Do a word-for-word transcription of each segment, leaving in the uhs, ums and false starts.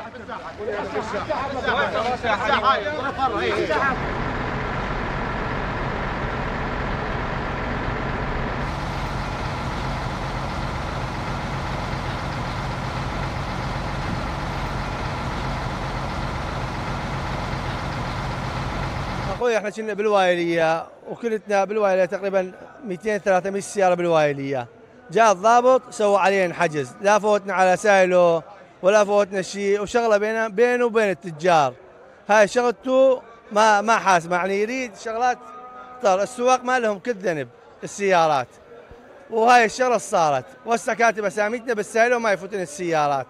اخوي احنا كنا بالوايليه وكلتنا بالوايليه تقريبا مئتين ثلاثمئة سياره بالوايليه. جاء الضابط سوى علينا حجز، لا فوتنا على سايلو ولا فوتنا شيء، وشغله بينه بينه وبين التجار. هاي شغلته ما ما حاسبه، يعني يريد شغلات طر السواق ما لهم كل ذنب السيارات. وهاي الشغله صارت، وهسه كاتب اساميتنا بالسايلو ما يفوتن السيارات.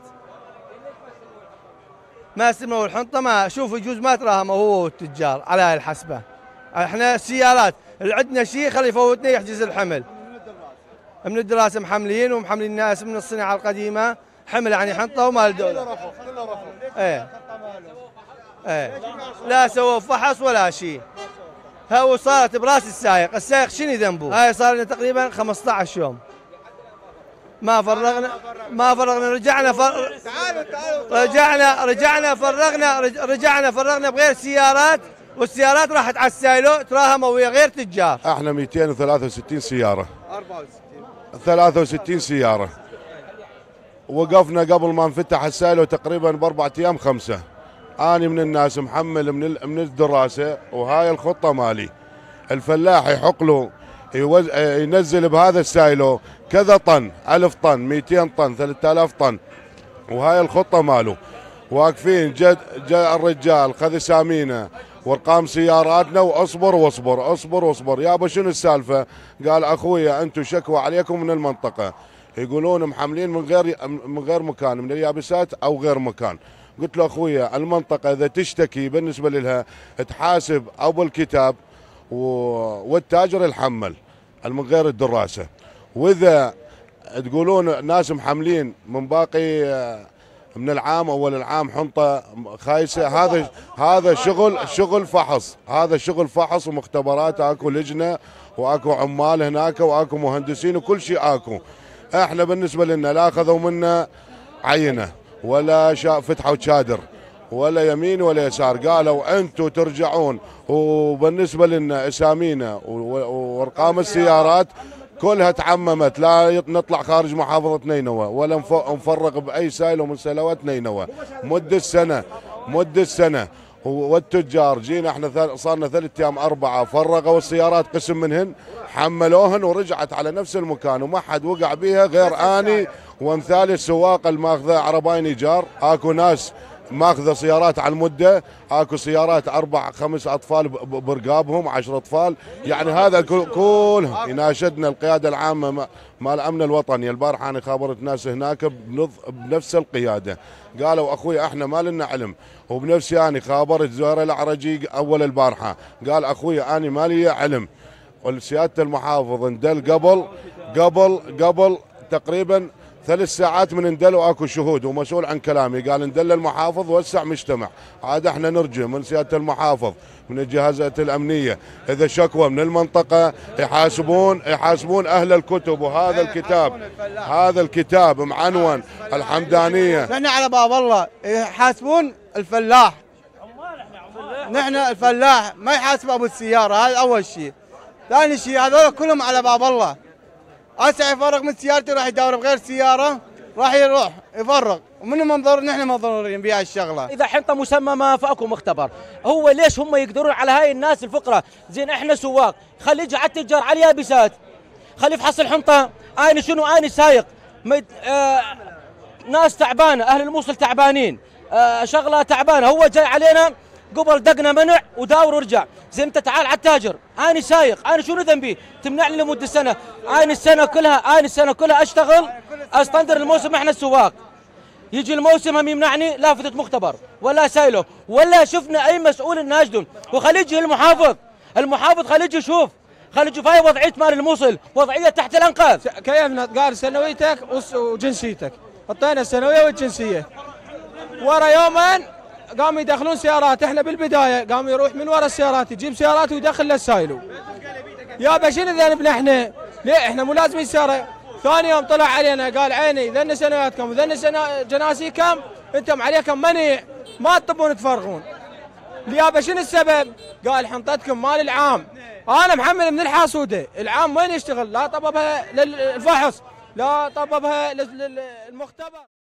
ما سموا الحنطه، ما شوف يجوز ما تراهموا هو والتجار على هاي الحسبه. احنا السيارات اللي عندنا شيء خلي يفوتنا يحجز الحمل. من الدراسه محملين ومحملين الناس من الصناعه القديمه حمل، يعني حنطه ومال دوله. كله رفض كله رفض. ايه ايه لا سووا فحص ولا شيء. هو صارت براس السائق، السائق شنو ذنبه؟ هاي صار لنا تقريبا خمسطعش يوم. ما فرغنا ما فرغنا رجعنا فر... رجعنا رجعنا فرغنا رجعنا فرغنا بغير سيارات، والسيارات راحت على السايلو تراهموا ويا غير تجار. احنا مئتين وثلاثة وستين سياره، أربعة وستين ثلاثة وستين سياره. وقفنا قبل ما انفتح السايلو تقريبا باربع ايام خمسه. اني من الناس محمل من من الدراسه، وهاي الخطه مالي. الفلاح يحق له يوز... ينزل بهذا السايلو كذا طن، ألف طن، مئتين طن، ثلاثة آلاف طن، وهاي الخطة ماله. واقفين جد جاء الرجال خذ اسامينا وارقام سياراتنا، واصبر واصبر اصبر واصبر يابا شنو السالفة؟ قال اخويا انتم شكوى عليكم من المنطقة، يقولون محملين من غير من غير مكان، من اليابسات او غير مكان. قلت له اخويا المنطقة اذا تشتكي بالنسبة لها تحاسب ابو الكتاب والتاجر الحمل من غير الدراسة. واذا تقولون ناس محملين من باقي من العام اول العام حنطه خايسه، هذا هذا شغل شغل فحص، هذا شغل فحص ومختبرات. اكو لجنه واكو عمال هناك واكو مهندسين وكل شيء اكو. احنا بالنسبه لنا لا اخذوا منا عينه ولا فتحوا شادر ولا يمين ولا يسار، قالوا انتم ترجعون. وبالنسبه لنا اسامينا وارقام السيارات كلها تعممت، لا نطلع خارج محافظة نينوى ولا نفرغ بأي سايلو من سيلوات نينوى مدة سنة مدة سنة. والتجار جينا احنا صارنا ثلاث ايام اربعة فرغوا السيارات قسم منهن حملوهن ورجعت على نفس المكان، وما حد وقع بيها غير اني وامثالي السواق الماخذه عرباين ايجار. اكو ناس ماخذه سيارات على المده، اكو سيارات اربع خمس اطفال برقابهم عشر اطفال. يعني هذا كله يناشدنا القياده العامه مال الامن الوطني. البارحه انا خابرت ناس هناك بنفس القياده، قالوا اخوي احنا ما لنا علم. وبنفسي انا خابرت زهير العرجي اول البارحه، قال اخوي انا ما لي علم. والسياده المحافظ اندل قبل قبل قبل تقريبا ثلاث ساعات من اندل واكو شهود ومسؤول عن كلامي، قال اندل المحافظ وسع مجتمع. عاد احنا نرجو من سياده المحافظ من الجهازات الامنيه اذا شكوى من المنطقه يحاسبون يحاسبون اهل الكتب. وهذا الكتاب هذا الكتاب معنون الحمدانيه. نحن على باب الله يحاسبون الفلاح، نحن الفلاح ما يحاسب ابو السياره، هذا اول شيء. ثاني شيء هذول كلهم على باب الله. هسه يفرغ من سيارته راح يدور بغير سياره، راح يروح يفرغ، ومن منظر نحن مضرورين بهاي الشغله. اذا حنطه مسممه فاكو مختبر. هو ليش هم يقدرون على هاي الناس الفقراء؟ زين احنا سواق، خلي يجي على التجار على اليابسات، خلي يفحص الحنطه. اني شنو اني سايق مد... آه... ناس تعبانه، اهل الموصل تعبانين، آه... شغله تعبانه. هو جاي علينا قبل دقنا منع وداور ورجع. زين انت تعال على التاجر، اني سايق، انا شنو ذنبي؟ تمنعني لمده سنه، اني السنه كلها اني السنه كلها اشتغل استندر الموسم. احنا السواق يجي الموسم هم يمنعني لافتة مختبر ولا سايلو ولا شفنا اي مسؤول ناشدهم. وخلي يجي المحافظ، المحافظ خلي يجي يشوف، خلي يشوف هاي وضعيه مال الموصل، وضعيه تحت الانقاض. كيفنا قال سنويتك وجنسيتك، حطينا السنويه والجنسيه. ورا يومين قاموا يدخلون سيارات. احنا بالبدايه قاموا يروح من ورا السيارات يجيب سيارات ويدخل للسايلو. يابا شنو ذنبنا احنا؟ ليه احنا مو لازمين سياره؟ ثاني يوم طلع علينا قال عيني ذن سنواتكم وذن سنة جناسيكم انتم عليكم منيع ما تطبون تفرغون. اليابا شنو السبب؟ قال حنطتكم مال العام. انا محمل من الحاسوده، العام وين يشتغل؟ لا طببها للفحص، لا طببها للمختبر.